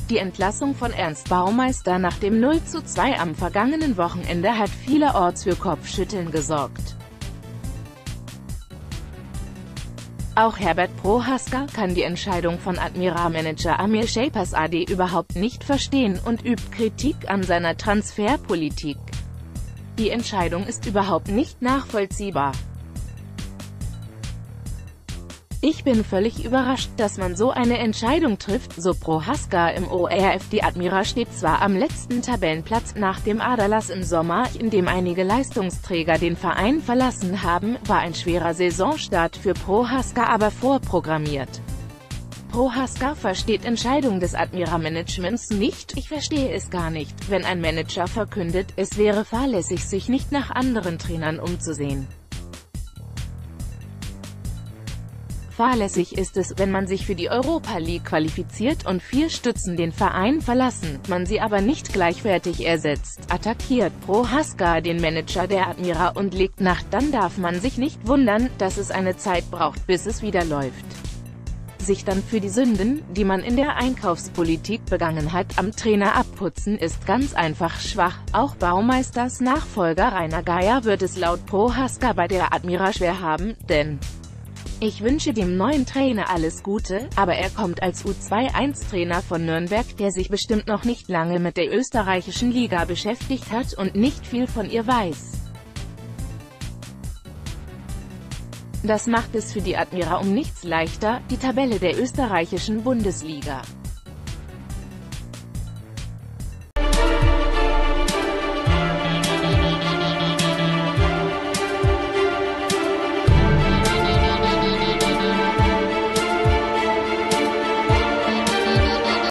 Die Entlassung von Ernst Baumeister nach dem 0:2 am vergangenen Wochenende hat vielerorts für Kopfschütteln gesorgt. Auch Herbert Prohaska kann die Entscheidung von Admira-Manager Amir Shehbazadeh überhaupt nicht verstehen und übt Kritik an seiner Transferpolitik. Die Entscheidung ist überhaupt nicht nachvollziehbar. Ich bin völlig überrascht, dass man so eine Entscheidung trifft, so Prohaska im ORF. Die Admira steht zwar am letzten Tabellenplatz nach dem Aderlass im Sommer, in dem einige Leistungsträger den Verein verlassen haben, war ein schwerer Saisonstart für Prohaska aber vorprogrammiert. Prohaska versteht Entscheidungen des Admira-Managements nicht. Ich verstehe es gar nicht, wenn ein Manager verkündet, es wäre fahrlässig, sich nicht nach anderen Trainern umzusehen. Fahrlässig ist es, wenn man sich für die Europa League qualifiziert und 4 Stützen den Verein verlassen, man sie aber nicht gleichwertig ersetzt, attackiert Prohaska den Manager der Admira und legt nach. Dann darf man sich nicht wundern, dass es eine Zeit braucht, bis es wieder läuft. Sich dann für die Sünden, die man in der Einkaufspolitik begangen hat, am Trainer abputzen, ist ganz einfach schwach. Auch Baumeisters Nachfolger Rainer Geier wird es laut Prohaska bei der Admira schwer haben, denn ich wünsche dem neuen Trainer alles Gute, aber er kommt als U21-Trainer von Nürnberg, der sich bestimmt noch nicht lange mit der österreichischen Liga beschäftigt hat und nicht viel von ihr weiß. Das macht es für die Admira um nichts leichter, die Tabelle der österreichischen Bundesliga